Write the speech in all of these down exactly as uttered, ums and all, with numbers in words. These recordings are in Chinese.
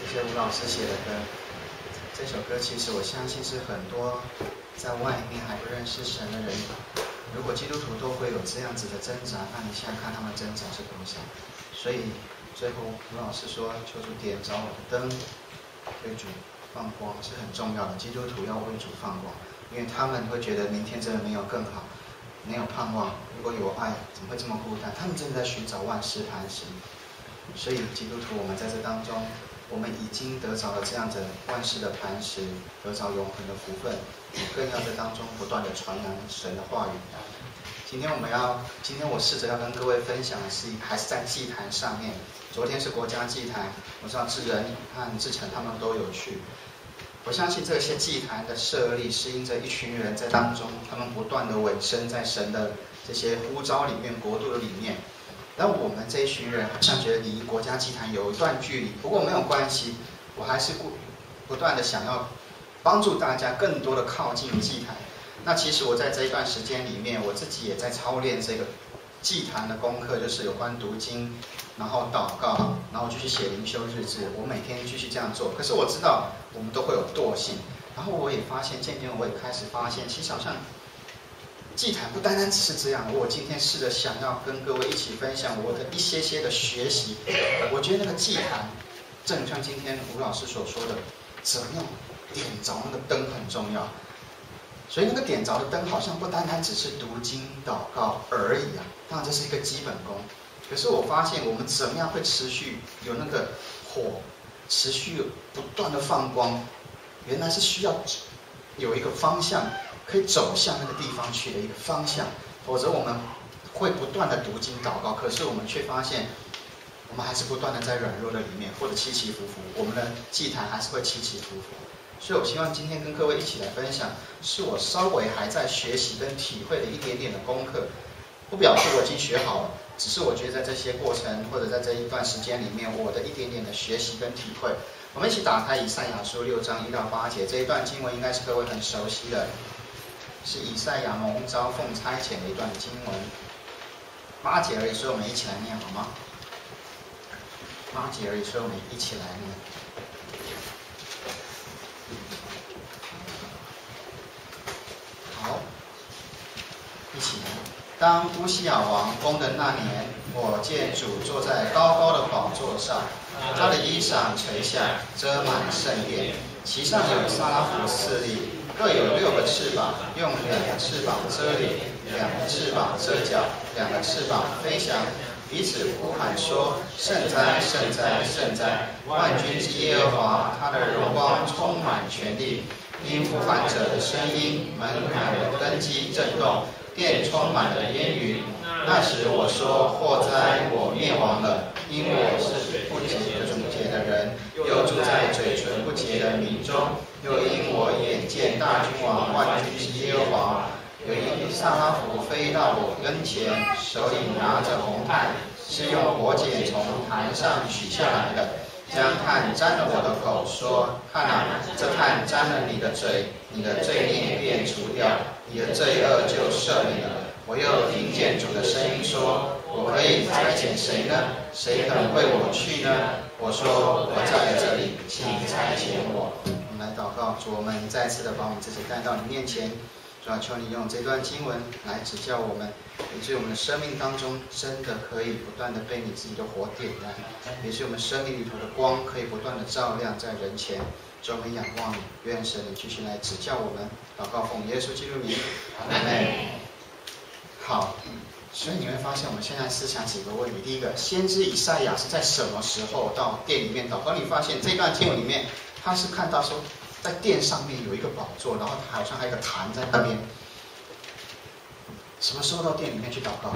谢吴老师写的歌。这首歌其实我相信是很多在外面还不认识神的人，如果基督徒都会有这样子的挣扎，那你想想看他们挣扎是多少？所以最后吴老师说：“求主点着我的灯，为主放光是很重要的。基督徒要为主放光，因为他们会觉得明天真的没有更好，没有盼望。如果有爱，怎么会这么孤单？他们真的在寻找万事磐石。所以基督徒，我们在这当中。”我们已经得着了这样子万事的磐石，得着永恒的福分，更要在当中不断的传扬神的话语。今天我们要，今天我试着要跟各位分享的是，还是在祭坛上面。昨天是国家祭坛，我知道志仁和志成他们都有去。我相信这些祭坛的设立，是因着一群人在当中，他们不断的委身在神的这些呼召里面、国度的里面。但我们这一群人好像觉得离国家祭坛有一段距离，不过没有关系，我还是不不断的想要帮助大家更多的靠近祭坛。那其实我在这一段时间里面，我自己也在操练这个祭坛的功课，就是有关读经，然后祷告，然后继续写灵修日志。我每天继续这样做。可是我知道我们都会有惰性，然后我也发现，渐渐我也开始发现，其实好像。祭坛不单单只是这样，我今天试着想要跟各位一起分享我的一些些的学习。我觉得那个祭坛，正像今天吴老师所说的，怎么样点着那个灯很重要。所以那个点着的灯好像不单单只是读经祷告而已啊，当然这是一个基本功。可是我发现我们怎么样会持续有那个火，持续不断的放光，原来是需要有一个方向。可以走向那个地方去的一个方向，否则我们会不断的读经祷告，可是我们却发现，我们还是不断的在软弱的里面，或者起起伏伏，我们的祭坛还是会起起伏伏。所以我希望今天跟各位一起来分享，是我稍微还在学习跟体会的一点点的功课，不表示我已经学好了，只是我觉得在这些过程或者在这一段时间里面，我的一点点的学习跟体会。我们一起打开以赛亚书六章一到八节，这一段经文应该是各位很熟悉的。是以赛亚蒙召奉差遣的一段经文，八节而已，所以我们一起来念好吗？八节而已，所以我们一起来念。好，一起来。当乌西雅王攻的那年，我见主坐在高高的宝座上，他的衣裳垂下，遮满圣殿，其上有撒拉弗四立。各有六个翅膀，用两个翅膀遮脸，两个翅膀遮脚，两个翅膀飞翔，彼此呼喊说：“圣哉，圣哉，圣哉！万军之耶和华，他的荣光充满全地。”因呼喊者的声音，门槛的根基震动，殿充满了烟云。那时我说：“祸哉，我灭亡了，因我是不洁纯洁的人，又住在嘴唇不洁的民中。又因我眼见大君王万军之耶和华，有一撒拉弗飞到我跟前，手里拿着红炭，是用火剪从坛上取下来的，将炭沾了我的口，说：看啊，这炭沾了你的嘴，你的罪孽便除掉，你的罪恶就赦免了。我又听见主的声音说：我可以差遣谁呢？谁肯为我去呢？我说：我在这里，请差遣我。来祷告，主，我们再次的把我们自己带到你面前，主啊，求你用这段经文来指教我们，以致我们的生命当中真的可以不断的被你自己的火点燃，也是我们生命里头的光可以不断的照亮在人前。主，我们仰望你，愿神你继续来指教我们。祷告奉耶稣基督名，阿门。好，所以你会发现我们现在思想几个问题。第一个，先知以赛亚是在什么时候到殿里面祷告？你发现这段经文里面。他是看到说，在殿上面有一个宝座，然后好像还有一个坛在那边。什么时候到殿里面去祷告？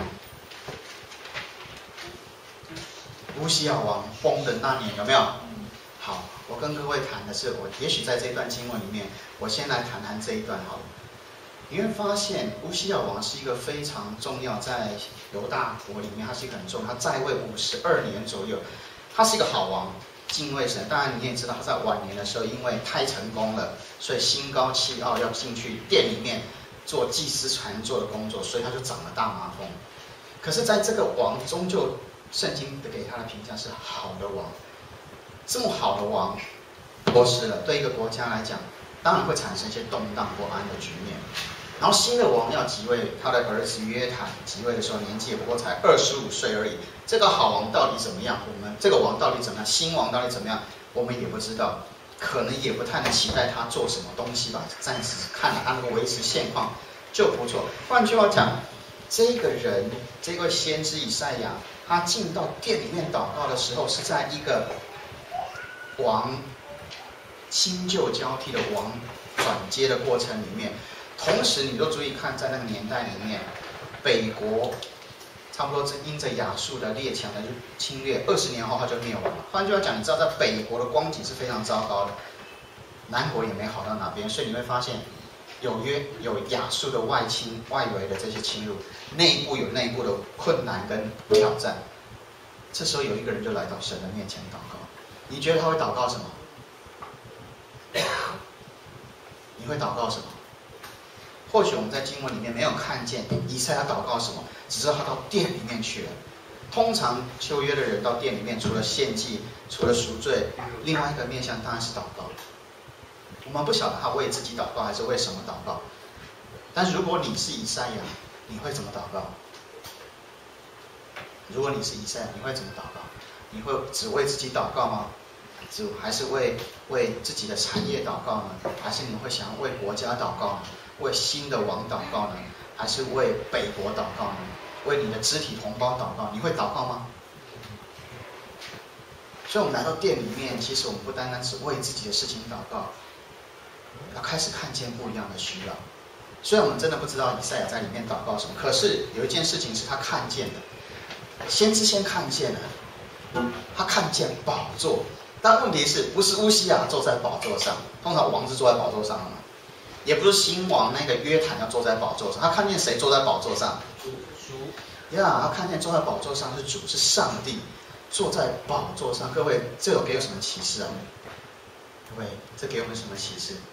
乌西雅王崩的那年，有没有？好，我跟各位谈的是，我也许在这段经文里面，我先来谈谈这一段好了。你会发现，乌西雅王是一个非常重要，在犹大国里面，他是一个很重要，他在位五十二年左右，他是一个好王。敬畏神，当然你也知道，他在晚年的时候，因为太成功了，所以心高气傲，要进去殿里面做祭司传做的工作，所以他就长了大麻风。可是，在这个王终究，圣经给他的评价是好的王。 这么好的王过世了，对一个国家来讲，当然会产生一些动荡不安的局面。然后新的王要即位，他的儿子约坦即位的时候年纪也不过才二十五岁而已。这个好王到底怎么样？我们这个王到底怎么样？新王到底怎么样？我们也不知道，可能也不太能期待他做什么东西吧。暂时看他能够维持现况就不错。换句话讲，这个人，这位先知以赛亚，他进到殿里面祷告的时候，是在一个王新旧交替的王转接的过程里面。同时，你都注意看，在那个年代里面，北国差不多是因着亚述的列强的侵略，二十年后他就灭亡了。换句话讲，你知道在北国的光景是非常糟糕的，南国也没好到哪边，所以你会发现有约有亚述的外侵、外围的这些侵入，内部有内部的困难跟挑战。这时候有一个人就来到神的面前祷告，你觉得他会祷告什么？你会祷告什么？或许我们在经文里面没有看见以赛亚祷告什么，只知道他到殿里面去了。通常旧约的人到殿里面，除了献祭，除了赎罪，另外一个面向当然是祷告。我们不晓得他为自己祷告还是为什么祷告，但是如果你是以赛亚，你会怎么祷告？如果你是以赛亚，你会怎么祷告？你会只为自己祷告吗？只还是为为自己的产业祷告呢？还是你会想要为国家祷告呢？为新的王祷告呢？还是为北国祷告呢？为你的肢体同胞祷告？你会祷告吗？所以我们来到店里面，其实我们不单单只为自己的事情祷告，要开始看见不一样的需要。虽然我们真的不知道以赛亚在里面祷告什么，可是有一件事情是他看见的，先知先看见了，他看见宝座。但问题是不是乌西雅坐在宝座上？通常王是坐在宝座上的嘛，也不是新王那个约坦要坐在宝座上。他看见谁坐在宝座上？主。主。呀，他看见坐在宝座上是主，是上帝坐在宝座上。各位，这有给我什么启示啊？各位，这给我们什么启示？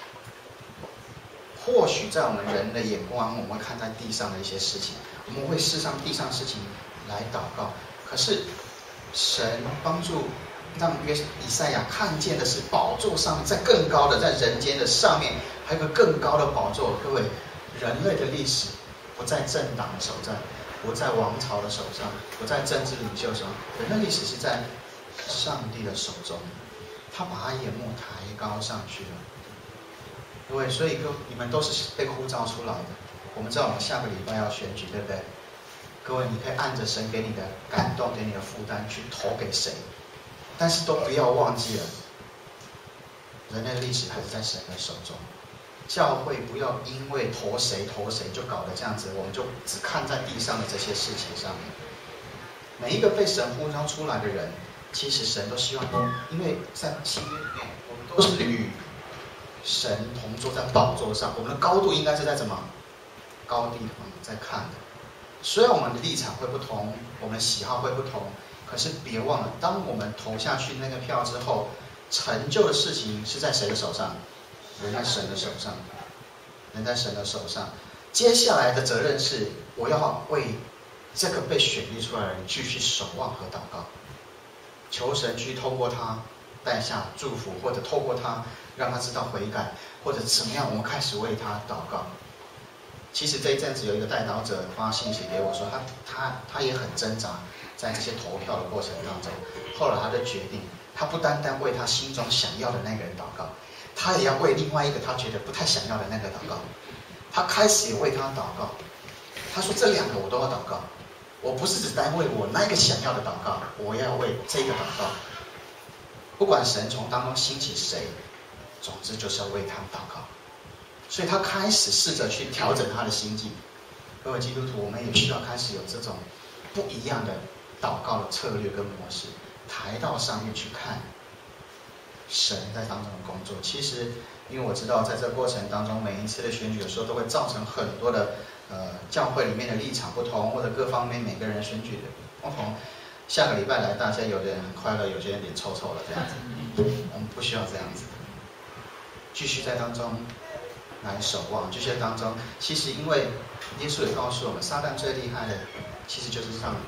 或许在我们人的眼光，我们会看在地上的一些事情，我们会视上地上事情来祷告。可是神帮助让约以赛亚看见的是宝座上面，在更高的，在人间的上面，还有个更高的宝座。各位，人类的历史不在政党的手上，不在王朝的手上，不在政治领袖手上，人类历史是在上帝的手中。他把他眼目抬高上去了。各位，所以各你们都是被呼召出来的。我们知道我们下个礼拜要选举，对不对？各位，你可以按着神给你的感动，给你的负担去投给谁，但是都不要忘记了，人类的历史还是在神的手中。教会不要因为投谁投谁就搞得这样子，我们就只看在地上的这些事情上面。每一个被神呼召出来的人，其实神都希望，因为在新约里面，我们都是与神同坐在宝座上，我们的高度应该是在什么高地方在看的。虽然我们的立场会不同，我们的喜好会不同，可是别忘了，当我们投下去那个票之后，成就的事情是在谁的手上？人在神的手上，人在神的手上。接下来的责任是，我要为这个被选立出来的人继续守望和祷告，求神去透过他带下祝福，或者透过他让他知道悔改，或者怎么样，我们开始为他祷告。其实这一阵子有一个代祷者发信息给我说，他他他也很挣扎，在这些投票的过程当中，后来他就决定，他不单单为他心中想要的那个人祷告，他也要为另外一个他觉得不太想要的那个祷告。他开始也为他祷告，他说这两个我都要祷告，我不是只单为我那个想要的祷告，我要为这个祷告。不管神从当中兴起谁，总之就是要为他祷告。所以他开始试着去调整他的心境。各位基督徒，我们也需要开始有这种不一样的祷告的策略跟模式，抬到上面去看神在当中的工作。其实因为我知道在这个过程当中，每一次的选举有时候都会造成很多的呃教会里面的立场不同，或者各方面每个人选举的不同。下个礼拜来，大家有的人很快乐，有些人脸臭臭的这样子，我们不需要这样子，继续在当中来守望。这些当中，其实因为耶稣也告诉我们，撒旦最厉害的其实就是让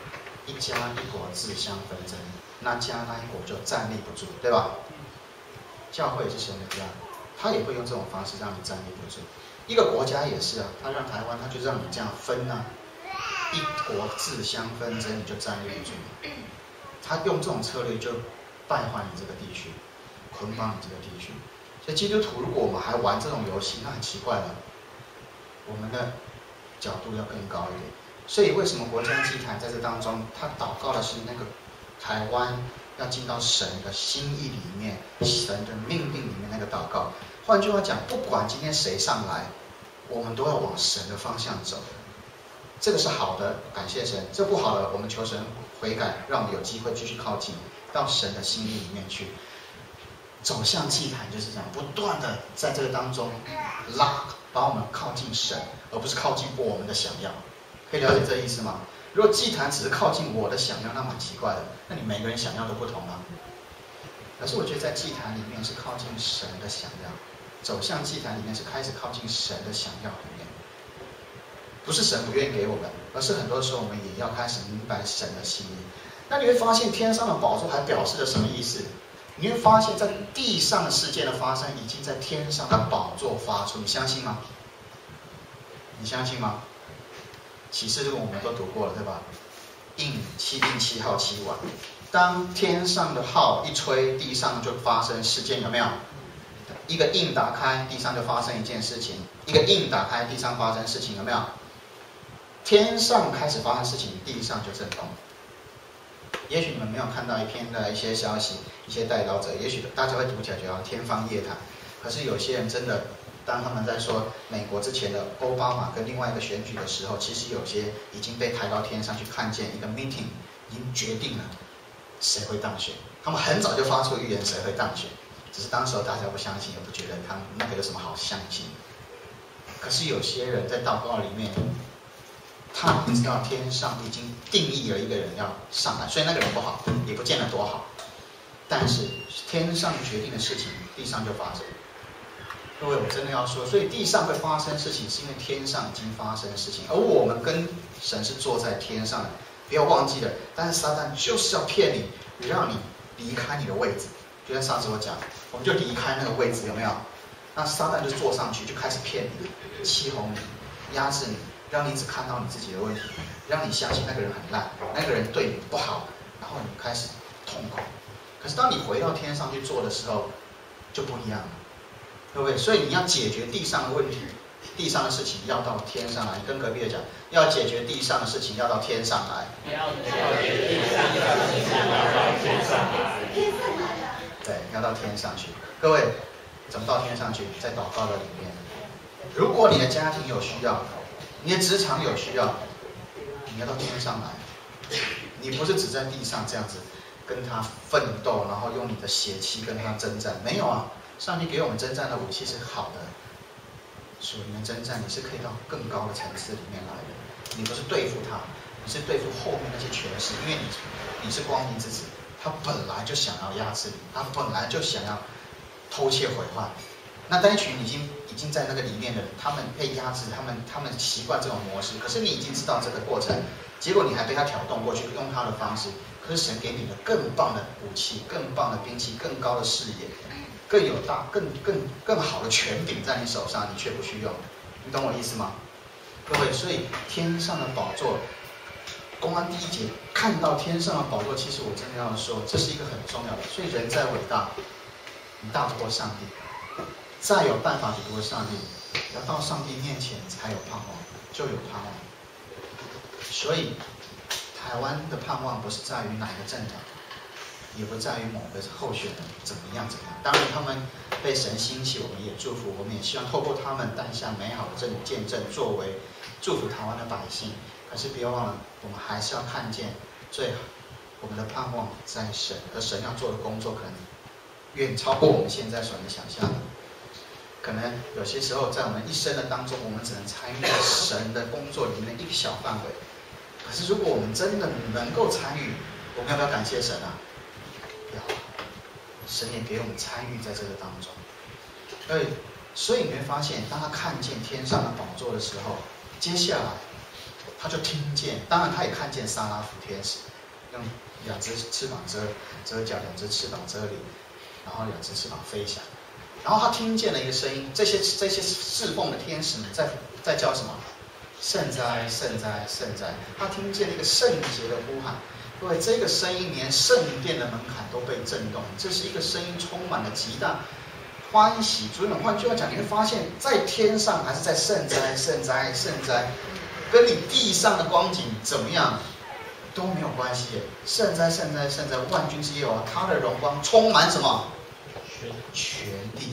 一家一国自相纷争，那家那一国就站立不住，对吧？教会也是神的家，他也会用这种方式让你站立不住。一个国家也是啊，他让台湾，他就让你这样分啊，一国自相纷争，你就站立不住。他用这种策略就败坏你这个地区，捆绑你这个地区。所以基督徒，如果我们还玩这种游戏，那很奇怪了。我们的角度要更高一点。所以为什么国家祭坛在这当中，他祷告的是那个台湾要进到神的心意里面，神的命令里面那个祷告。换句话讲，不管今天谁上来，我们都要往神的方向走。这个是好的，感谢神；这不好的，我们求神悔改，让我们有机会继续靠近到神的心意里面去。走向祭坛就是这样，不断的在这个当中拉，把我们靠近神，而不是靠近我们的想要。可以了解这意思吗？如果祭坛只是靠近我的想要，那蛮奇怪的。那你每个人想要都不同啊。可是我觉得在祭坛里面是靠近神的想要，走向祭坛里面是开始靠近神的想要里面。不是神不愿意给我们，而是很多时候我们也要开始明白神的心意。那你会发现天上的宝座还表示了什么意思？你会发现在地上的事件的发生，已经在天上的宝座发出。你相信吗？你相信吗？启示录我们都读过了，对吧？印七印七号七碗，当天上的号一吹，地上就发生事件，有没有？一个印打开，地上就发生一件事情；一个印打开，地上发生事情，有没有？天上开始发生事情，地上就震动。也许你们没有看到一篇的一些消息，一些代祷者，也许大家会读起来觉得天方夜谭。可是有些人真的，当他们在说美国之前的奥巴马跟另外一个选举的时候，其实有些已经被抬到天上去看见一个 meeting， 已经决定了谁会当选。他们很早就发出预言谁会当选，只是当时候大家不相信，也不觉得他们那个有什么好相信。可是有些人在祷告里面，他们知道天上已经定义了一个人要上来，所以那个人不好，也不见得多好。但是天上决定的事情，地上就发生。各位，我真的要说，所以地上会发生事情，是因为天上已经发生的事情，而我们跟神是坐在天上的，不要忘记了。但是撒旦就是要骗你，让你离开你的位置。就像上次我讲，我们就离开那个位置，有没有？那撒旦就坐上去，就开始骗你，欺哄你，压制你，让你只看到你自己的问题，让你相信那个人很烂，那个人对你不好，然后你开始痛苦。可是当你回到天上去做的时候，就不一样了。对不对？所以你要解决地上的问题，地上的事情要到天上来。你跟隔壁的讲，要解决地上的事情要到天上来。要解决地上的事情要到天上来。对，要到天上去。各位，怎么到天上去？在祷告的里面。如果你的家庭有需要，你的职场有需要，你要到天上来。你不是只在地上这样子跟他奋斗，然后用你的血气跟他征战，没有啊。上帝给我们征战的武器是好的，属灵的征战你是可以到更高的层次里面来的。你不是对付他，你是对付后面那些权势，因为你你是光明之子，他本来就想要压制你，他本来就想要偷窃毁坏。那那一群已经已经在那个里面的人，他们被压制，他们他们习惯这种模式，可是你已经知道这个过程，结果你还被他挑动过去，用他的方式。可是神给你了更棒的武器，更棒的兵器，更高的视野。更有大、更更更好的权柄在你手上，你却不去用，你懂我意思吗？各位，所以天上的宝座，公安第一节看到天上的宝座，其实我真的要说，这是一个很重要的。所以人再伟大，你大不过上帝；再有办法比不过上帝，要到上帝面前才有盼望，就有盼望。所以，台湾的盼望不是在于哪个政党。也不在于某个候选人怎么样怎么样，当然他们被神兴起，我们也祝福，我们也希望透过他们带下美好的证见证，作为祝福台湾的百姓。可是不要忘了，我们还是要看见最好我们的盼望在神，而神要做的工作可能远超过我们现在所能想象的。可能有些时候在我们一生的当中，我们只能参与神的工作里面的一个小范围。可是如果我们真的能够参与，我们要不要感谢神啊？神也给我们参与在这个当中，所以，所以你会发现，当他看见天上的宝座的时候，接下来他就听见，当然他也看见撒拉弗天使， 用两只翅膀遮遮脚，两只翅膀遮脸，然后两只翅膀飞翔。然后他听见了一个声音，这些这些侍奉的天使们在在叫什么？圣哉，圣哉，圣哉！他听见了一个圣洁的呼喊。各位，这个声音连圣殿的门槛都被震动，这是一个声音充满了极大欢喜。主人，换句话讲，你会发现在天上还是在圣哉，圣哉，圣哉，跟你地上的光景怎么样都没有关系。圣哉，圣哉，圣哉！万军之耶和华，他的荣光充满什么？全地。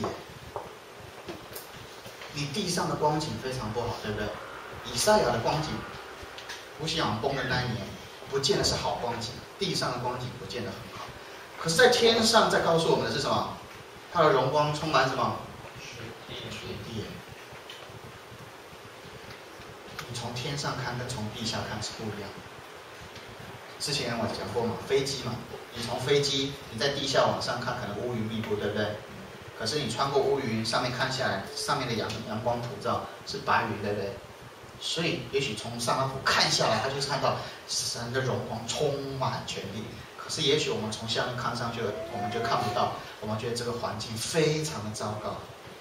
你地上的光景非常不好，对不对？以赛亚的光景，乌西雅崩的那一年，不见得是好光景，地上的光景不见得很好。可是，在天上在告诉我们的是什么？他的荣光充满什么？全地。你从天上看跟从地下看是不一样的。之前我讲过嘛，飞机嘛，你从飞机你在地下往上看，可能乌云密布，对不对？可是你穿过乌云，上面看下来，上面的阳阳光普照是白云，对不对？所以也许从上拉普看下来，他就是看到神的荣光充满全地。可是也许我们从下面看上去，我们就看不到，我们觉得这个环境非常的糟糕，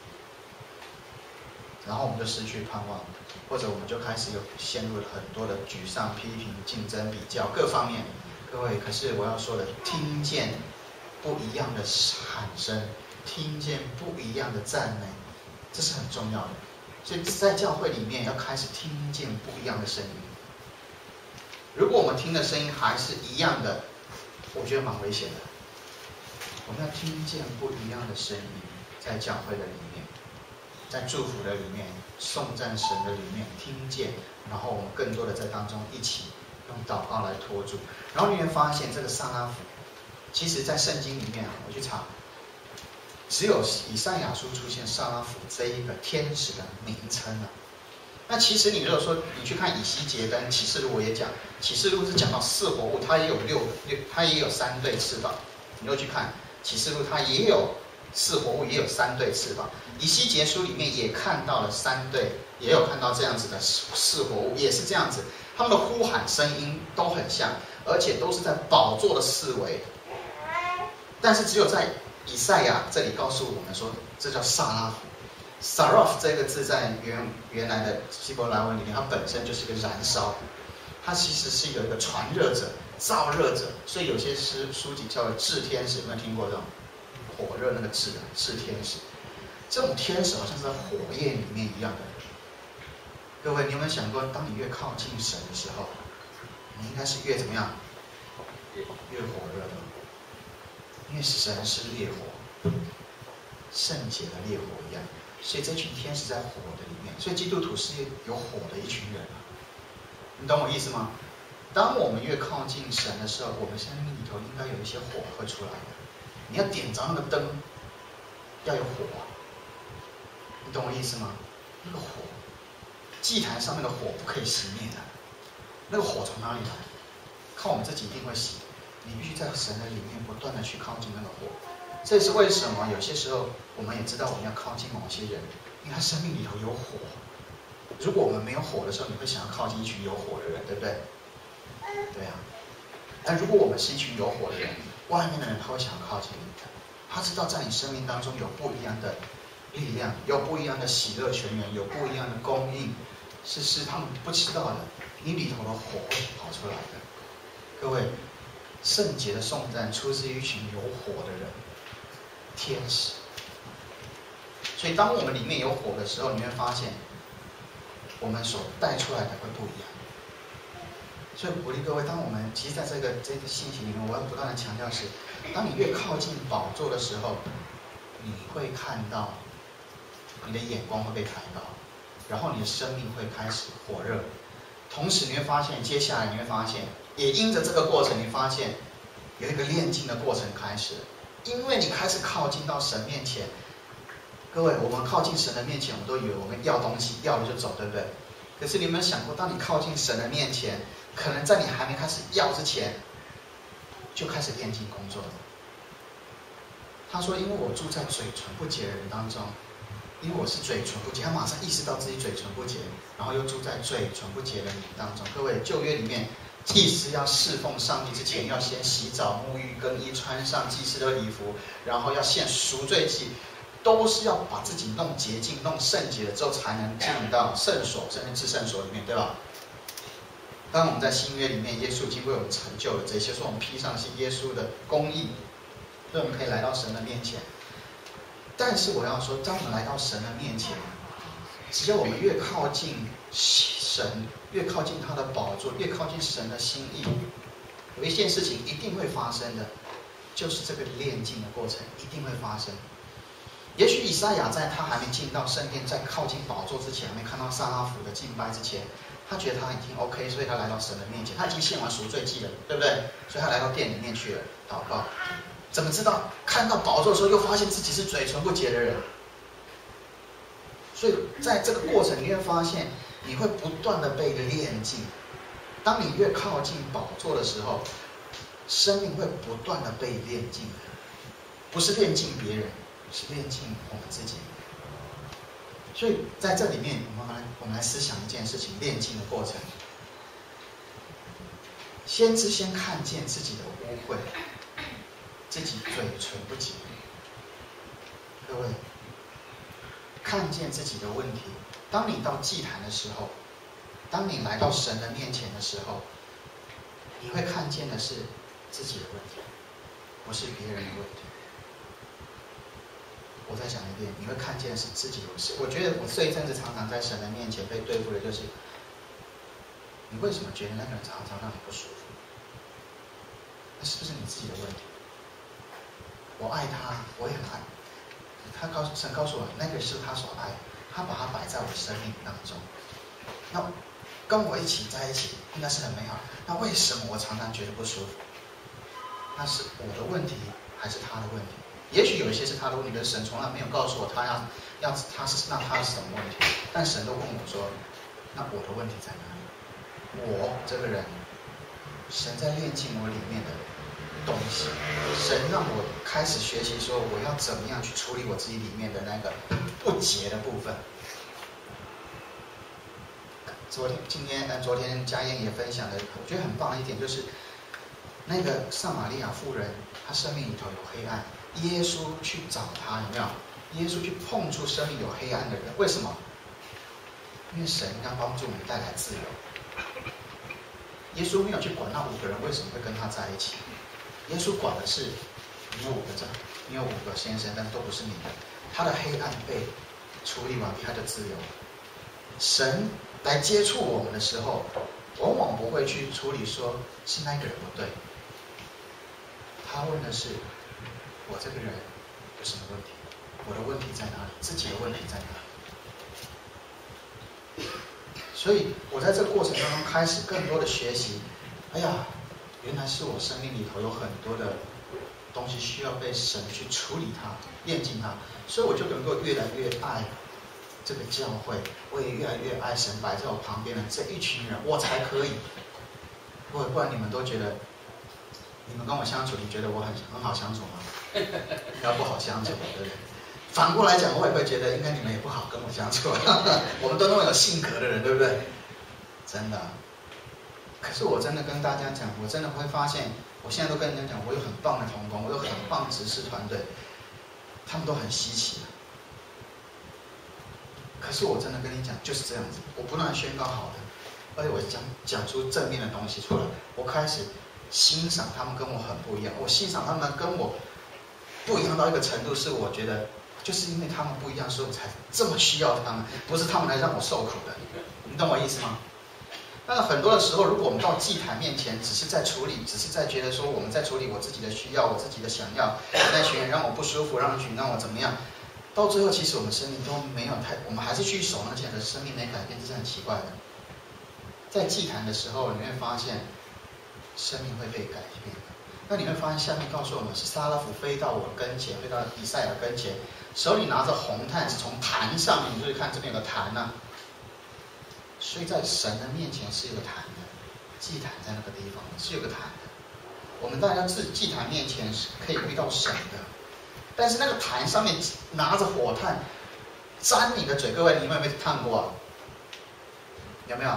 然后我们就失去盼望，或者我们就开始有陷入了很多的沮丧、批评、竞争、比较各方面。各位，可是我要说的，听见不一样的喊声，听见不一样的赞美，这是很重要的。所以在教会里面要开始听见不一样的声音。如果我们听的声音还是一样的，我觉得蛮危险的。我们要听见不一样的声音，在教会的里面，在祝福的里面，颂赞神的里面听见，然后我们更多的在当中一起用祷告来托住。然后你会发现这个萨拉弗，其实在圣经里面啊，我去查，只有以赛亚书出现萨拉弗这一个天使的名称啊。那其实你如果说你去看以西结跟启示录，我也讲，启示录是讲到四活物，它也有六六，它也有三对翅膀。你如果去看启示录，它也有四活物，也有三对翅膀。以西结书里面也看到了三对，也有看到这样子的四活物，也是这样子。他们的呼喊声音都很像，而且都是在宝座的四围。但是只有在以赛亚这里告诉我们说，这叫萨拉弗。Saraf 这个字在原原来的希伯来文里面，它本身就是一个燃烧，它其实是有一个传热者、燥热者，所以有些诗书籍叫做炽天使，有没有听过这种火热那个炽啊？炽天使，这种天使好像是在火焰里面一样的。各位，你有没有想过，当你越靠近神的时候，你应该是越怎么样？越越火热的，因为神是烈火，圣洁的烈火一样。所以这群天使在火的里面，所以基督徒是有火的一群人啊，你懂我意思吗？当我们越靠近神的时候，我们生命里头应该有一些火会出来的。你要点着那个灯，要有火，你懂我意思吗？那个火，祭坛上面的火不可以熄灭的，那个火从哪里来？靠我们自己一定会熄，你必须在神的里面不断的去靠近那个火。这是为什么？有些时候我们也知道我们要靠近某些人，因为他生命里头有火。如果我们没有火的时候，你会想要靠近一群有火的人，对不对？对啊。但如果我们是一群有火的人，外面的人他会想要靠近你的，他知道在你生命当中有不一样的力量，有不一样的喜乐泉源，有不一样的供应，是是他们不知道的，你里头的火会跑出来的。各位，圣洁的颂赞出自于一群有火的人。天使，所以当我们里面有火的时候，你会发现，我们所带出来的会不一样。所以鼓励各位，当我们其实在这个这个信息里面，我要不断的强调是，当你越靠近宝座的时候，你会看到，你的眼光会被抬高，然后你的生命会开始火热。同时你会发现，接下来你会发现，也因着这个过程，你发现有一个炼净的过程开始。因为你开始靠近到神面前，各位，我们靠近神的面前，我们都以为我们要东西，要了就走，对不对？可是你有没有想过，当你靠近神的面前，可能在你还没开始要之前，就开始炼净工作了。他说：“因为我住在嘴唇不洁的人当中，因为我是嘴唇不洁。”他马上意识到自己嘴唇不洁，然后又住在嘴唇不洁的人当中。各位，旧约里面祭司要侍奉上帝之前，要先洗澡、沐浴、更衣，穿上祭司的礼服，然后要献赎罪祭，都是要把自己弄洁净、弄圣洁了之后，才能进到圣所，甚至至圣所里面，对吧？当我们在新约里面，耶稣已经为我们成就了这些，说我们披上的是耶稣的公义，所以我们可以来到神的面前。但是我要说，当我们来到神的面前，只要我们越靠近神，越靠近他的宝座，越靠近神的心意，有一件事情一定会发生的，就是这个炼净的过程一定会发生。也许以赛亚在他还没进到圣殿，在靠近宝座之前，还没看到撒拉弗的敬拜之前，他觉得他已经 OK， 所以他来到神的面前，他已经献完赎罪祭了，对不对？所以他来到殿里面去了，祷告。怎么知道看到宝座的时候，又发现自己是嘴唇不洁的人？所以在这个过程，你会发现，你会不断的被炼净。当你越靠近宝座的时候，生命会不断的被炼净，不是炼净别人，是炼净我们自己。所以在这里面，我们来我们来思想一件事情：炼净的过程。先知先看见自己的污秽，自己嘴唇不洁。各位，看见自己的问题。当你到祭坛的时候，当你来到神的面前的时候，你会看见的是自己的问题，不是别人的问题。我再讲一遍，你会看见的是自己的事。我觉得我这一阵子常常在神的面前被对付的就是，你为什么觉得那个人常常让你不舒服？那是不是你自己的问题？我爱他，我也很爱他，告诉神告诉我，那个是他所爱的，他把他摆在我的生命当中。那跟我一起在一起，应该是很美好。那为什么我常常觉得不舒服？那是我的问题，还是他的问题？也许有一些是他的问题，可是神从来没有告诉我他要要他是那他是什么问题。但神都问我说，那我的问题在哪里？我这个人，神在炼净我里面的东西，神让我开始学习说，我要怎么样去处理我自己里面的那个不洁的部分。昨天、今天、呃，昨天佳燕也分享了，我觉得很棒的一点就是，那个撒玛利亚妇人，她生命里头有黑暗，耶稣去找她，有没有？耶稣去碰触生命有黑暗的人，为什么？因为神要帮助我们带来自由。耶稣没有去管那五个人为什么会跟他在一起，耶稣管的是你有五个长，你有五个先生，但都不是你的。他的黑暗被处理完毕，他就自由。神来接触我们的时候，往往不会去处理说是那个人不对，他问的是我这个人有什么问题，我的问题在哪里，自己的问题在哪里。所以我在这个过程当中开始更多的学习，哎呀，原来是我生命里头有很多的东西需要被神去处理它、炼净它，所以我就能够越来越爱这个教会，我也越来越爱神摆在我旁边的这一群人，我才可以。不不然你们都觉得，你们跟我相处，你觉得我很很好相处吗？应该不好相处，对不对？反过来讲，我也会觉得，应该你们也不好跟我相处。我们都那么有性格的人，对不对？真的。可是我真的跟大家讲，我真的会发现，我现在都跟人家讲，我有很棒的同工，我有很棒的执事团队，他们都很稀奇。可是我真的跟你讲，就是这样子，我不断宣告好的，而且我讲讲出正面的东西出来，我开始欣赏他们跟我很不一样，我欣赏他们跟我不一样到一个程度，是我觉得就是因为他们不一样，所以我才这么需要他们，不是他们来让我受苦的，你懂我意思吗？那很多的时候，如果我们到祭坛面前，只是在处理，只是在觉得说我们在处理我自己的需要，我自己的想要，那群人让我不舒服，让群让我怎么样？到最后，其实我们生命都没有太，我们还是去守那件的生命没改变，这是很奇怪的。在祭坛的时候，你会发现生命会被改变。那你会发现下面告诉我们，是撒拉弗飞到我跟前，飞到以赛亚跟前，手里拿着红炭，是从坛上面，你就是看这边有个坛呐、啊。所以在神的面前是有个坛的，祭坛在那个地方是有个坛的。我们大家自祭坛面前是可以遇到神的。但是那个坛上面拿着火炭，沾你的嘴，各位，你们有没有烫过啊？有没有？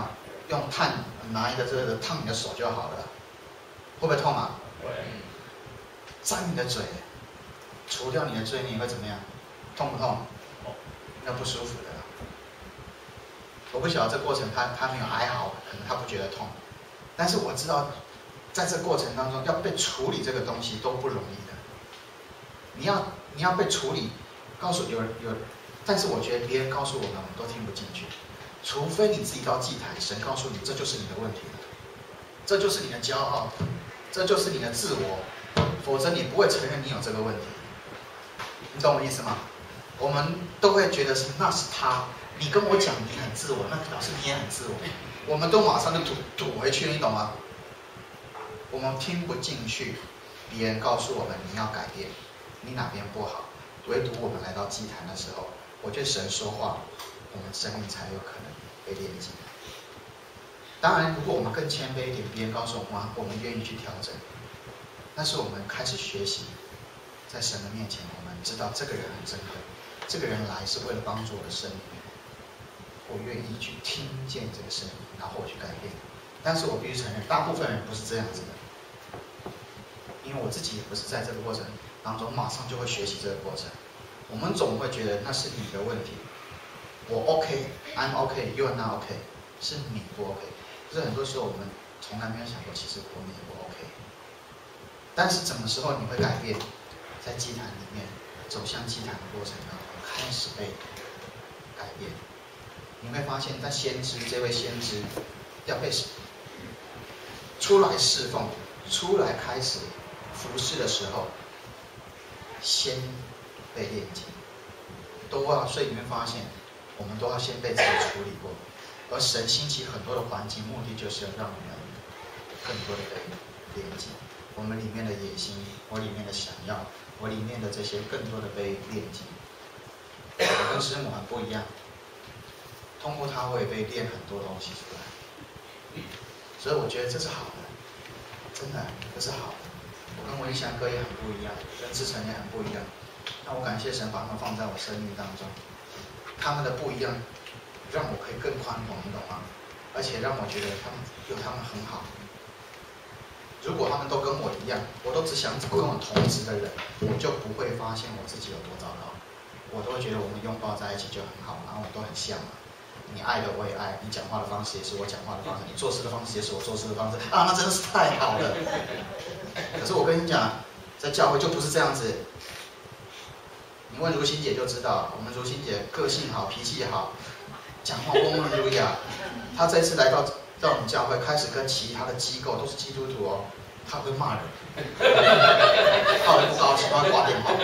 用炭拿一个这个烫你的手就好了，会不会痛啊？ 会。 沾你的嘴，除掉你的罪孽会怎么样？痛不痛？ 痛。 那不舒服的。我不晓得这过程他他没有还好，可能他不觉得痛，但是我知道，在这过程当中要被处理这个东西都不容易的。你要你要被处理，告诉有有，但是我觉得别人告诉我们，我们都听不进去，除非你自己到祭坛，神告诉你这就是你的问题了，这就是你的骄傲，这就是你的自我，否则你不会承认你有这个问题。你懂我意思吗？我们都会觉得是那是他。你跟我讲你很自我，那表示你也很自我，我们都马上就堵堵回去，你懂吗？我们听不进去，别人告诉我们你要改变，你哪边不好，唯独我们来到祭坛的时候，我觉得神说话，我们生命才有可能被炼净。当然，如果我们更谦卑一点，别人告诉我们，我们愿意去调整，但是我们开始学习，在神的面前，我们知道这个人很珍贵，这个人来是为了帮助我的生命。我愿意去听见这个声音，然后我去改变。但是我必须承认，大部分人不是这样子的，因为我自己也不是在这个过程当中马上就会学习这个过程。我们总会觉得那是你的问题，我 OK，I'm OK，You are not OK， 是你不 OK。可是很多时候我们从来没有想过，其实我们也不 OK。但是什么时候你会改变？在祭坛里面走向祭坛的过程当中，开始被改变。你会发现，在先知这位先知要被出来侍奉、出来开始服侍的时候，先被炼净，都要。所以你会发现，我们都要先被自己处理过。而神兴起很多的环境，目的就是要让我们更多的被炼净。我们里面的野心，我里面的想要，我里面的这些，更多的被炼净。我跟师母很不一样。通过它会被练很多东西出来，所以我觉得这是好的，真的，这是好的。我跟文祥哥也很不一样，跟志成也很不一样。那我感谢神把他们放在我生命当中，他们的不一样，让我可以更宽容，你懂吗？而且让我觉得他们有他们很好。如果他们都跟我一样，我都只想找跟我同职的人，我就不会发现我自己有多糟糕。我都会觉得我们拥抱在一起就很好，然后我们都很像嘛。你爱的我也爱，你讲话的方式也是我讲话的方式，你做事的方式也是我做事的方式啊，那真是太好了。可是我跟你讲，在教会就不是这样子。你问如心姐就知道，我们如心姐个性好，脾气好，讲话温文儒雅。她这次来到到我们教会，开始跟其他的机构都是基督徒哦，她会骂人，骂人不高兴，她会挂电话。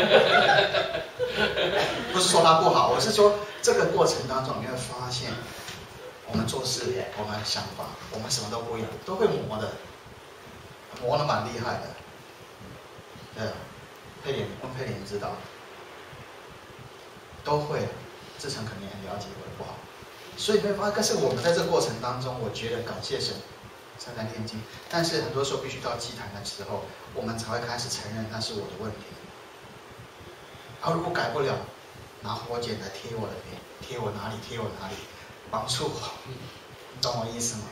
不是说她不好，我是说。这个过程当中，你会发现，我们做事，我们想法，我们什么都不一样，都会磨的，磨得蛮厉害的。对，佩莲，问佩莲知道，都会。志成肯定很了解我的不好，所以你会发现，但是我们在这个过程当中，我觉得感谢神，在在炼净。但是很多时候必须到祭坛的时候，我们才会开始承认那是我的问题。而如果改不了，拿火剪来贴我的脸，贴我哪里，贴我哪里，帮助我，你懂我意思吗？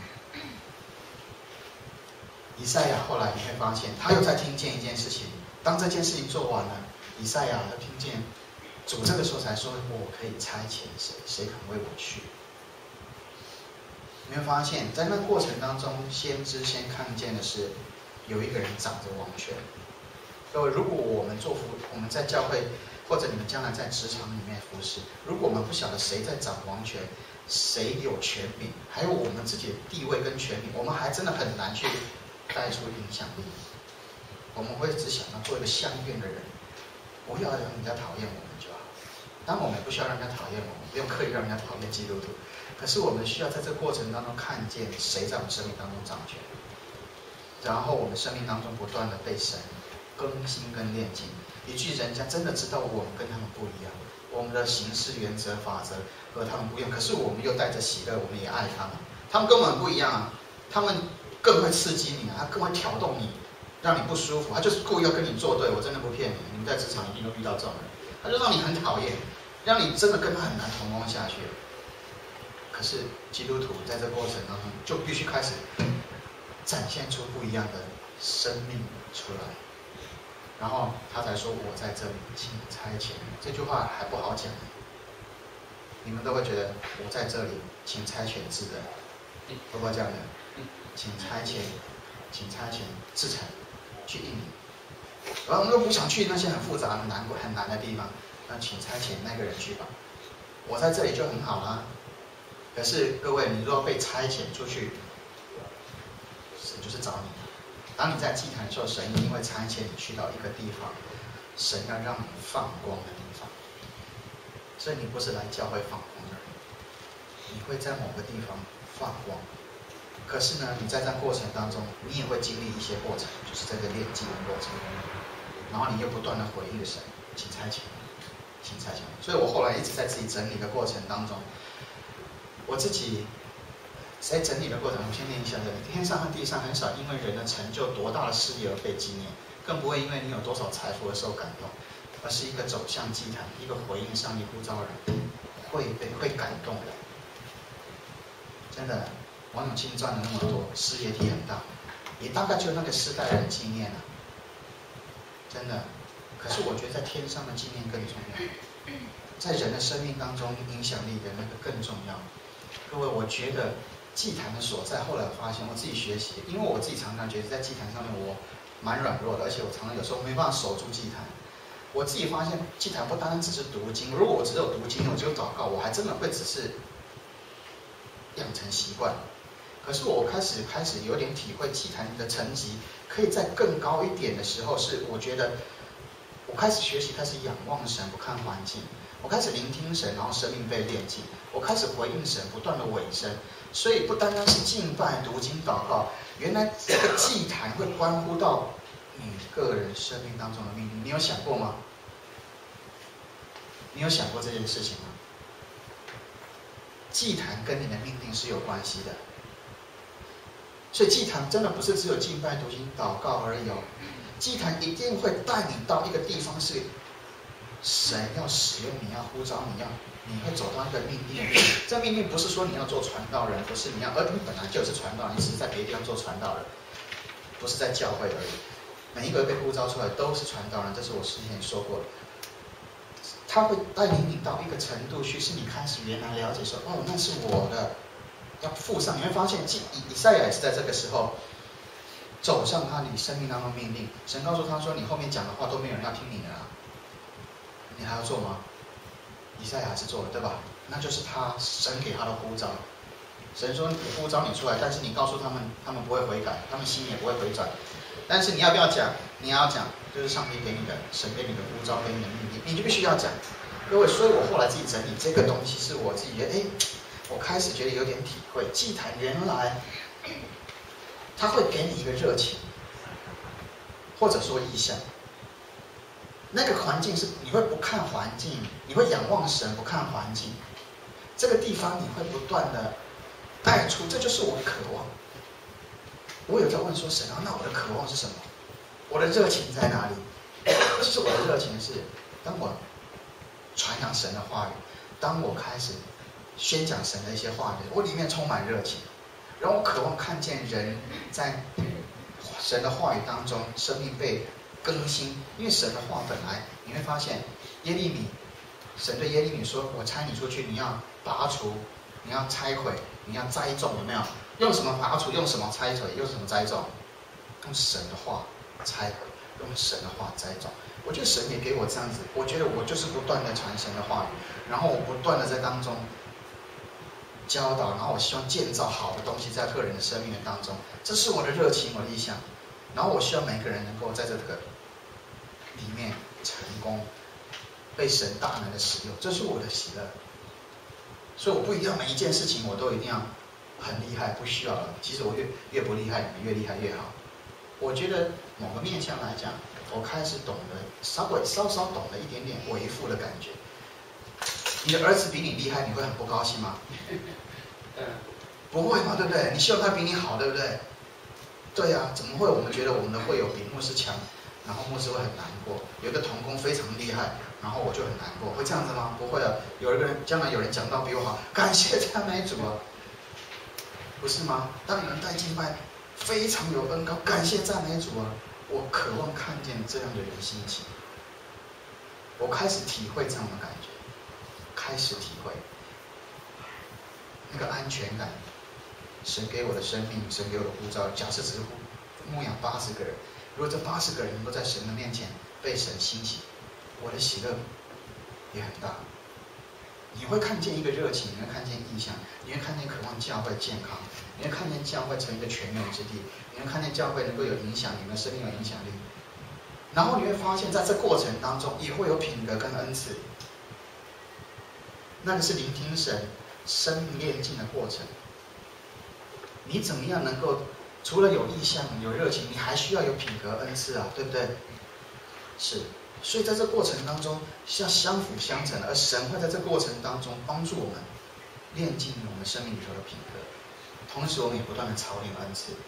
以赛亚后来你会发现，他又在听见一件事情。当这件事情做完了，以赛亚又听见主这个时候才说：“我可以差遣谁，谁肯为我去？”你会发现在那过程当中，先知先看见的是有一个人掌着王权。各位，如果我们做服，我们在教会。或者你们将来在职场里面服侍，如果我们不晓得谁在掌王权，谁有权柄，还有我们自己的地位跟权柄，我们还真的很难去带出影响力。我们会只想要做一个相愿的人，不要让人家讨厌我们就好。当然我们也不需要让人家讨厌我们，不用刻意让人家讨厌基督徒。可是我们需要在这个过程当中看见谁在我们生命当中掌权，然后我们生命当中不断的被神更新跟炼净。以至于人家真的知道我们跟他们不一样，我们的行事原则法则和他们不一样，可是我们又带着喜乐，我们也爱他们。他们根本不一样啊，他们更会刺激你啊，他更会挑动你，让你不舒服。他就是故意要跟你作对，我真的不骗你，你们在职场一定都遇到这种人，他就让你很讨厌，让你真的跟他很难同工下去。可可是基督徒在这过程当中就必须开始展现出不一样的生命出来，然后他才说：“我在这里，请差遣。”这句话还不好讲，你们都会觉得“我在这里，请差遣之人”，会不会这样的？请差遣，请差遣志成去印尼。然后我们又不想去那些很复杂、很难、很难的地方，那请差遣那个人去吧。我在这里就很好啦。可是各位，你若被差遣出去，神就是找你。当你在祭坛的时候，神一定会差遣你去到一个地方，神要让你放光的地方。所以你不是来教会放光的人，你会在某个地方放光。可是呢，你在这过程当中，你也会经历一些过程，就是这个炼净的过程。然后你又不断的回应神，请差遣，请差遣。所以我后来一直在自己整理的过程当中，我自己在整理的过程，我先念一下这里：天上和地上很少因为人的成就多大的事业而被纪念，更不会因为你有多少财富而受感动，而是一个走向祭坛，一个回应上帝呼召的人，会被会感动的。真的。王永庆赚了那么多，事业体很大，也大概就那个世代人纪念了，真的。可是我觉得在天上的纪念更重要，在人的生命当中影响力的那个更重要。各位，我觉得祭坛的所在，后来我发现我自己学习，因为我自己常常觉得在祭坛上面我蛮软弱的，而且我常常有时候没办法守住祭坛。我自己发现祭坛不单单只是读经，如果我只有读经，我只有祷告，我还真的会只是养成习惯。可是我开始开始有点体会，祭坛的层级可以再更高一点的时候，是我觉得我开始学习，开始仰望神，不看环境，我开始聆听神，然后生命被炼净，我开始回应神，不断的委身。所以不单单是敬拜、读经、祷告，原来这个祭坛会关乎到你个人生命当中的命运。你有想过吗？你有想过这件事情吗？祭坛跟你的命定是有关系的。所以祭坛真的不是只有敬拜、读经、祷告而已哦，祭坛一定会带你到一个地方，是神要使用你，要呼召你，要你会走到一个命令。这命令不是说你要做传道人，不是你要，而你本来就是传道人，你只是在别的地方做传道人，不是在教会而已。每一个被呼召出来都是传道人，这是我之前说过的。他会带领你到一个程度去，是你开始原来了解说，哦，那是我的。要附上，你会发现，以以赛亚也是在这个时候走上他你生命当中命令。神告诉他说：“你后面讲的话都没有人要听你的啦，你还要做吗？”以赛亚还是做了，对吧？那就是他神给他的呼召。神说：“我呼召你出来，但是你告诉他们，他们不会悔改，他们心也不会回转。但是你要不要讲？你要讲，就是上帝给你的，神给你的呼召，给你的命令，你就必须要讲。各位，所以我后来自己整理这个东西，是我自己觉得，哎。”我开始觉得有点体会，祭坛原来它会给你一个热情，或者说意象。那个环境是你会不看环境，你会仰望神，不看环境。这个地方你会不断的带出，这就是我的渴望。我有在问说神啊，那我的渴望是什么？我的热情在哪里？其实我的热情是，当我传扬神的话语，当我开始。宣讲神的一些话语，我里面充满热情，让我渴望看见人在神的话语当中，生命被更新。因为神的话本来你会发现，耶利米，神对耶利米说：“我差你出去，你要拔除，你要拆毁，你要栽种，有没有？用什么拔除？用什么拆毁？用什么栽种？用神的话拆毁，用神的话栽种。”我觉得神也给我这样子，我觉得我就是不断的传神的话语，然后我不断的在当中。教导，然后我希望建造好的东西在个人的生命的当中，这是我的热情，我的意向。然后我希望每个人能够在这个里面成功，被神大能的使用，这是我的喜乐。所以我不一定要每一件事情我都一定要很厉害，不需要了。其实我越越不厉害，你们越厉害越好。我觉得某个面向来讲，我开始懂得稍微稍稍懂得一点点为父的感觉。你的儿子比你厉害，你会很不高兴吗？不会嘛，对不对？你希望他比你好，对不对？对呀、啊，怎么会？我们觉得我们的会友比牧师强，然后牧师会很难过。有一个同工非常厉害， 然后我就很难过，会这样子吗？不会的，有一个人将来有人讲道比我好，感谢赞美主啊，不是吗？当有人带敬拜，非常有恩膏，感谢赞美主啊，我渴望看见这样的人兴起，我开始体会这样的感觉，开始体会那个安全感。神给我的生命，神给我的呼召，假设只是牧养八十个人，如果这八十个人能够在神的面前被神兴起，我的喜乐也很大。你会看见一个热情，你会看见意象，你会看见渴望教会健康，你会看见教会成一个全人之地，你会看见教会能够有影响，你们生命有影响力。然后你会发现在这过程当中也会有品格跟恩赐，那个是聆听神生命炼净的过程。你怎么样能够除了有意向、有热情，你还需要有品格恩赐啊，对不对？是，所以在这过程当中是要相辅相成的，而神会在这过程当中帮助我们炼净我们生命里头的品格，同时我们也不断的操练恩赐。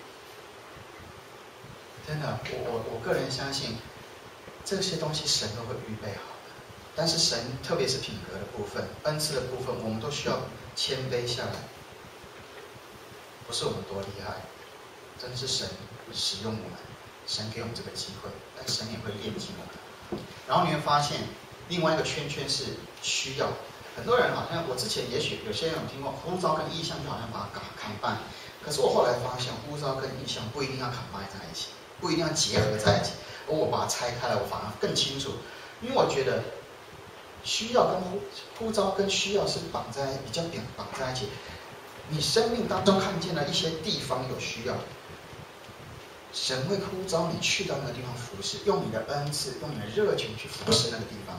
真的，我我我个人相信这些东西神都会预备好的，但是神特别是品格的部分、恩赐的部分，我们都需要谦卑下来。不是我们多厉害，真是神使用我们，神给我们这个机会，但神也会炼净我们。然后你会发现，另外一个圈圈是需要。很多人好像我之前也许有些人有听过呼召跟意象，就好像把它砍半。可是我后来发现，呼召跟意象不一定要砍掰在一起，不一定要结合在一起。而我把它拆开来，我反而更清楚，因为我觉得需要跟呼呼召跟需要是绑在比较绑绑在一起。你生命当中看见了一些地方有需要，神会呼召你去到那个地方服侍，用你的恩赐，用你的热情去服侍那个地方。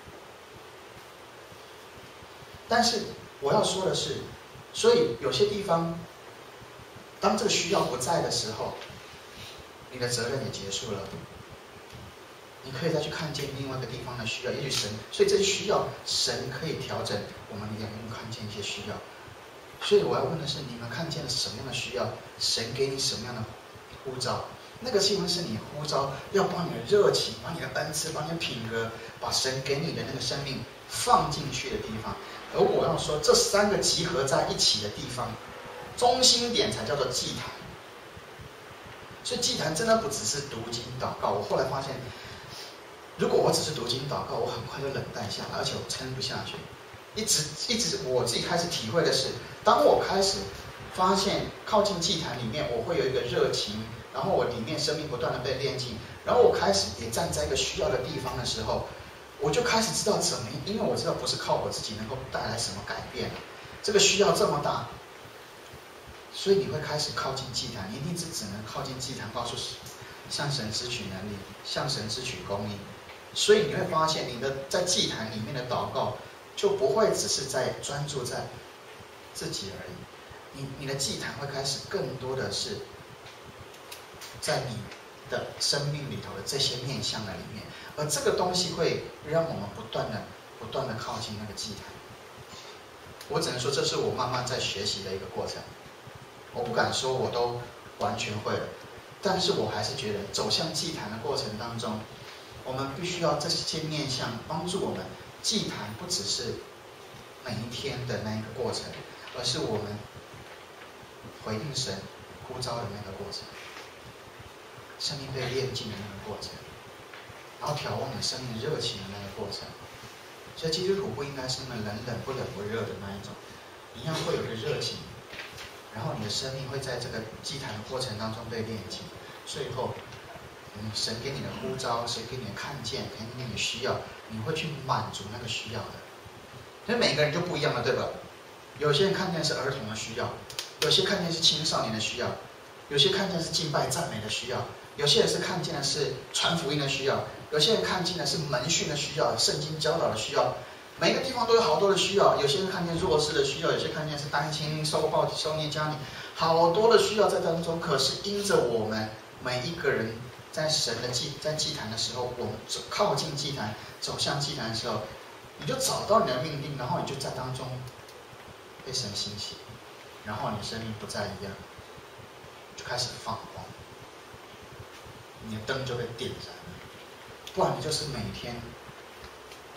但是我要说的是，所以有些地方，当这个需要不在的时候，你的责任也结束了。你可以再去看见另外一个地方的需要，也许神，所以这些需要，神可以调整我们的眼目，看见一些需要。所以我要问的是，你们看见了什么样的需要？神给你什么样的呼召？那个新闻是你呼召，要把你的热情、把你的恩赐、把你的品格，把神给你的那个生命放进去的地方。而我要说，这三个集合在一起的地方，中心点才叫做祭坛。所以祭坛真的不只是读经祷告。我后来发现，如果我只是读经祷告，我很快就冷淡下来，而且我撑不下去。一直一直，我自己开始体会的是，当我开始发现靠近祭坛里面，我会有一个热情，然后我里面生命不断的被炼净，然后我开始也站在一个需要的地方的时候，我就开始知道怎么，因为我知道不是靠我自己能够带来什么改变，这个需要这么大，所以你会开始靠近祭坛，你一定是只能靠近祭坛，告诉向神支取能力，向神支取公义，所以你会发现你的在祭坛里面的祷告。就不会只是在专注在自己而已，你你的祭坛会开始更多的是在你的生命里头的这些面向的里面，而这个东西会让我们不断的不断的靠近那个祭坛。我只能说这是我慢慢在学习的一个过程，我不敢说我都完全会了，但是我还是觉得走向祭坛的过程当中，我们必须要这些面向帮助我们。祭坛不只是每一天的那一个过程，而是我们回应神呼召的那个过程，生命被炼净的那个过程，然后眺望你生命热情的那个过程。所以基督徒不应该是那么冷冷不冷不热的那一种，一样会有一个热情，然后你的生命会在这个祭坛的过程当中被炼净，最后嗯，神给你的呼召，神给你的看见，给你的需要，你会去满足那个需要的。因为每个人就不一样了，对吧？有些人看见是儿童的需要，有些看见是青少年的需要，有些看见是敬拜赞美的需要，有些人是看见的是传福音的需要，有些人看见的是门训的需要，圣经教导的需要。每个地方都有好多的需要，有些人看见弱势的需要，有些看见是单亲、受暴、受虐家庭，好多的需要在当中。可是因着我们每一个人。在神的祭在祭坛的时候，我们走靠近祭坛，走向祭坛的时候，你就找到你的命定，然后你就在当中被神兴起，然后你的生命不再一样，就开始放光，你的灯就被点燃了。不然你就是每天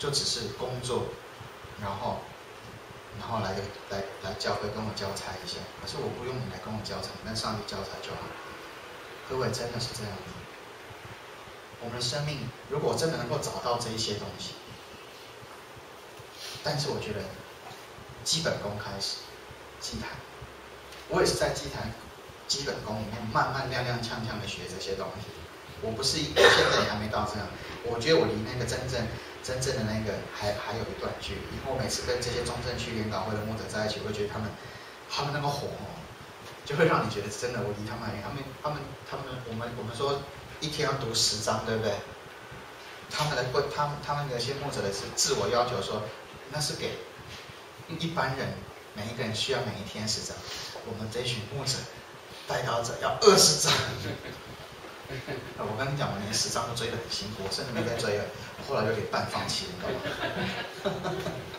就只是工作，然后然后来来来教会跟我交差一下，可是我不用你来跟我交差，你跟上帝交差就好。各位真的是这样子。我们的生命如果真的能够找到这一些东西，但是我觉得基本功开始，祭坛，我也是在祭坛基本功里面慢慢踉踉跄跄的学这些东西。我不是现在也还没到这样，我觉得我离那个真正真正的那个还还有一段距离。因为我每次跟这些中正区联导会的牧者在一起，我会觉得他们他们那个火哦，就会让你觉得真的我离他们很远。他们他们他们我们我们说一天要读十章，对不对？他们的不他们他们有些牧者的是自我要求说，那是给一般人每一个人需要每一天十章，我们这群牧者带导者要二十章。我跟你讲，我连十章都追得很辛苦，我甚至没再追了，我后来就给半放弃了，你知道吗？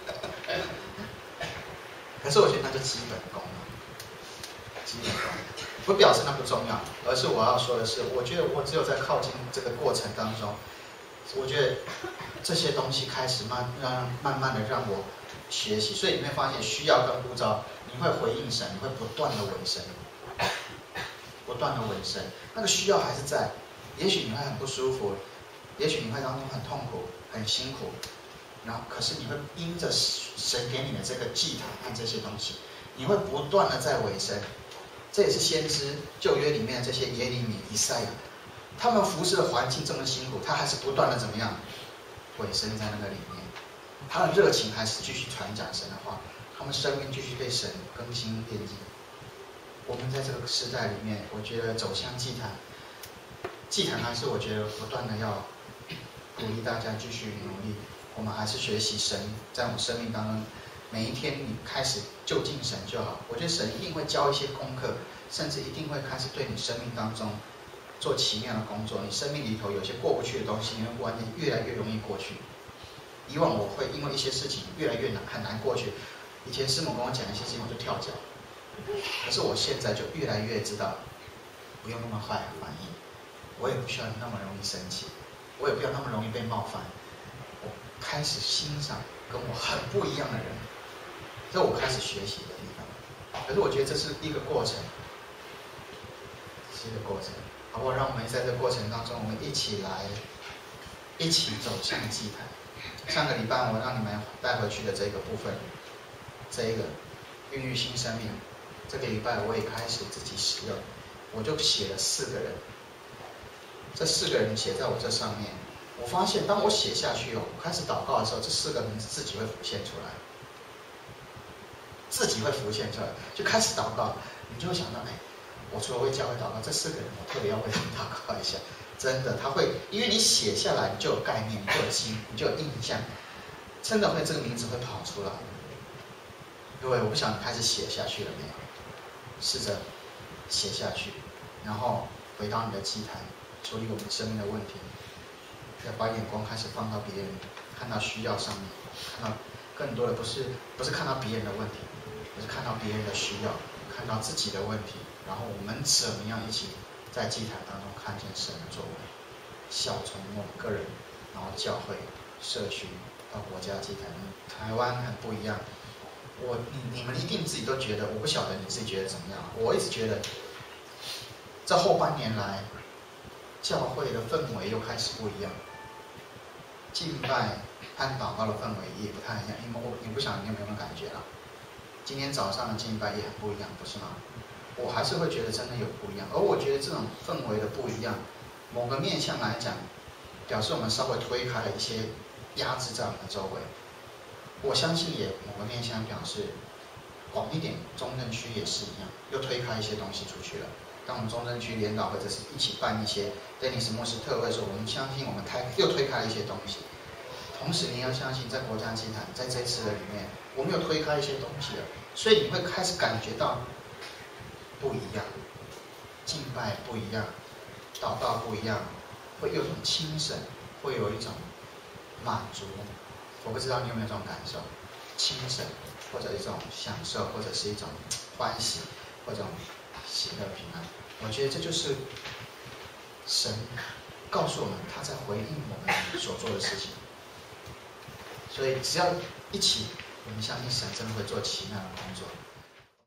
可是我觉得那就基本功了，基本功，不表示那不重要，而是我要说的是，我觉得我只有在靠近这个过程当中，我觉得这些东西开始慢让慢慢的让我学习，所以你会发现需要跟呼召，你会回应神，你会不断的委身。不断的委身，那个需要还是在。也许你会很不舒服，也许你会当中很痛苦、很辛苦，然后可是你会因着神给你的这个祭坛和这些东西，你会不断的在委身。这也是先知旧约里面的这些耶利米、以赛亚，他们服侍的环境这么辛苦，他还是不断的怎么样委身在那个里面，他的热情还是继续传讲神的话，他们生命继续被神更新变进。我们在这个时代里面，我觉得走向祭坛，祭坛还是我觉得不断的要鼓励大家继续努力。我们还是学习神在我们生命当中，每一天你开始就近神就好。我觉得神一定会教一些功课，甚至一定会开始对你生命当中做奇妙的工作。你生命里头有些过不去的东西，你会忽然间越来越容易过去。以往我会因为一些事情越来越难很难过去，以前师母跟我讲一些事情我就跳脚。可是我现在就越来越知道，不用那么快反应，我也不需要那么容易生气，我也不要那么容易被冒犯。我开始欣赏跟我很不一样的人，这是我开始学习的地方。可是我觉得这是一个过程，是一个过程。好不好？让我们在这个过程当中，我们一起来，一起走向祭坛。上个礼拜我让你们带回去的这个部分，这一个孕育新生命。这个礼拜我也开始自己使用，我就写了四个人，这四个人写在我这上面。我发现当我写下去哦，我开始祷告的时候，这四个名字自己会浮现出来，自己会浮现出来，就开始祷告，你就会想到，哎，我除了为教会祷告，这四个人我特别要为他们祷告一下。真的，他会，因为你写下来，你就有概念，你就有记，你就有印象，真的会这个名字会跑出来。各位，我不晓得你开始写下去了没有？试着写下去，然后回到你的祭坛，处理我们生命的问题，要把眼光开始放到别人，看到需要上面，看到更多的不是不是看到别人的问题，而是看到别人的需要，看到自己的问题，然后我们怎么样一起在祭坛当中看见神的作为，效从我们个人，然后教会、社区到国家祭坛，台湾很不一样。我你你们一定自己都觉得，我不晓得你自己觉得怎么样。我一直觉得，这后半年来，教会的氛围又开始不一样，敬拜和祷告的氛围也不太一样。因为我你不晓得你有没有感觉啦？今天早上的敬拜也很不一样，不是吗？我还是会觉得真的有不一样。而我觉得这种氛围的不一样，某个面向来讲，表示我们稍微推开了一些压制在我们的周围。我相信也某个面向表示，广一点，中正区也是一样，又推开一些东西出去了。当我们中正区联导或者是一起办一些丹尼斯牧师特会的时候，我们相信我们开又推开了一些东西。同时，你要相信，在国家祭坛，在这次的里面，我们又推开一些东西了，所以你会开始感觉到不一样，敬拜不一样，祷告不一样，会有一种清省，会有一种满足。我不知道你有没有这种感受，清省，或者一种享受，或者是一种欢喜，或者一种喜乐平安。我觉得这就是神告诉我们他在回应我们所做的事情。 所以只要一起，我们相信神真的会做奇妙的工作。